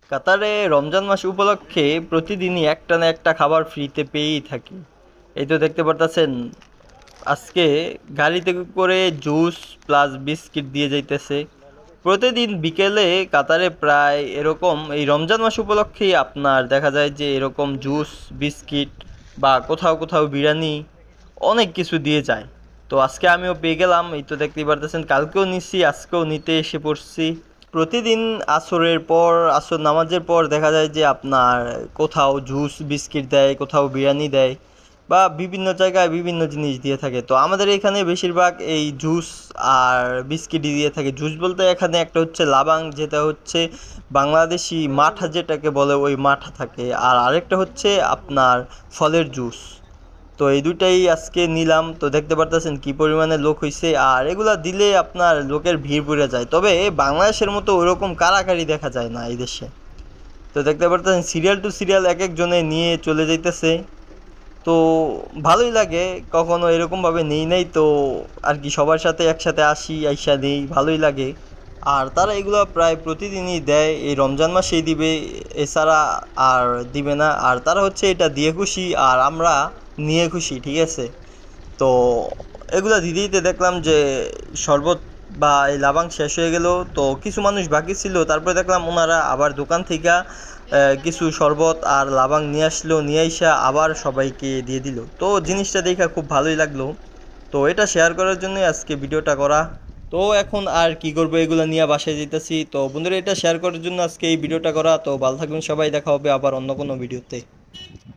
কাতারে রমজান মাস উপলক্ষে প্রতিদিনই একটা না একটা খাবার ফ্রিতে পেয়েই থাকি। এই তো দেখতে পারতেছেন, আজকে গাড়িতে করে জুস প্লাস বিস্কিট দিয়ে যাইতেছে। প্রতিদিন বিকেলে কাতারে প্রায় এরকম এই রমজান মাস উপলক্ষেই আপনার দেখা যায় যে এরকম জুস, বিস্কিট বা কোথাও কোথাও বিরিয়ানি অনেক কিছু দিয়ে যায়। তো আজকে আমিও পেয়ে গেলাম, এই তো দেখতেই পারতেছেন, কালকেও নিচ্ছি, আজকেও নিতে এসে পড়ছি। প্রতিদিন আসরের পর, আসর নামাজের পর দেখা যায় যে আপনার কোথাও জুস বিস্কিট দেয়, কোথাও বিরিয়ানি দেয়, বা বিভিন্ন জায়গায় বিভিন্ন জিনিস দিয়ে থাকে। তো আমাদের এখানে বেশিরভাগ এই জুস আর বিস্কিটই দিয়ে থাকে। জুস বলতে এখানে একটা হচ্ছে লাবাং, যেটা হচ্ছে বাংলাদেশি মাঠা যেটাকে বলে, ওই মাঠা থাকে। আর আরেকটা হচ্ছে আপনার ফলের জুস। তো এই দুইটাই আজকে নিলাম। তো দেখতে পারতেছেন কি পরিমাণে লোক হইছে, আর এগুলা দিলে আপনার লোকের ভিড় পড়ে যায়। তবে বাংলাদেশের মতো ওইরকম কাড়াকাড়ি দেখা যায় না এই দেশে। তো দেখতে পারতেছেন সিরিয়াল টু সিরিয়াল এক একজনে নিয়ে চলে যাইতেছে। তো ভালোই লাগে, কখনো এরকমভাবে নেই নাই তো আর কি, সবার সাথে একসাথে আসি, আইসা নেই, ভালোই লাগে। আর তারা এগুলো প্রায় প্রতিদিনই দেয়, এই রমজান মাসেই দিবে, এছাড়া আর দিবে না। আর তারা হচ্ছে এটা দিয়ে খুশি, আর আমরা নিয়ে খুশি, ঠিক আছে। তো এগুলা দিতে দিতে দেখলাম যে শরবত বা এই লাবাং শেষ হয়ে গেল। তো কিছু মানুষ বাকি ছিল, তারপরে দেখলাম ওনারা আবার দোকান থেকে কিছু শরবত আর লাবাং নিয়ে আসলো, নিয়ে আইসা আবার সবাইকে দিয়ে দিল। তো জিনিসটা দেখে খুব ভালোই লাগলো। তো এটা শেয়ার করার জন্যই আজকে ভিডিওটা করা। তো এখন আর কি করবো, এগুলো নিয়ে বাসায় যেতেছি। তো বন্ধুরা, এটা শেয়ার করার জন্য আজকে এই ভিডিওটা করা। তো ভালো থাকবেন সবাই, দেখা হবে আবার অন্য কোনো ভিডিওতে।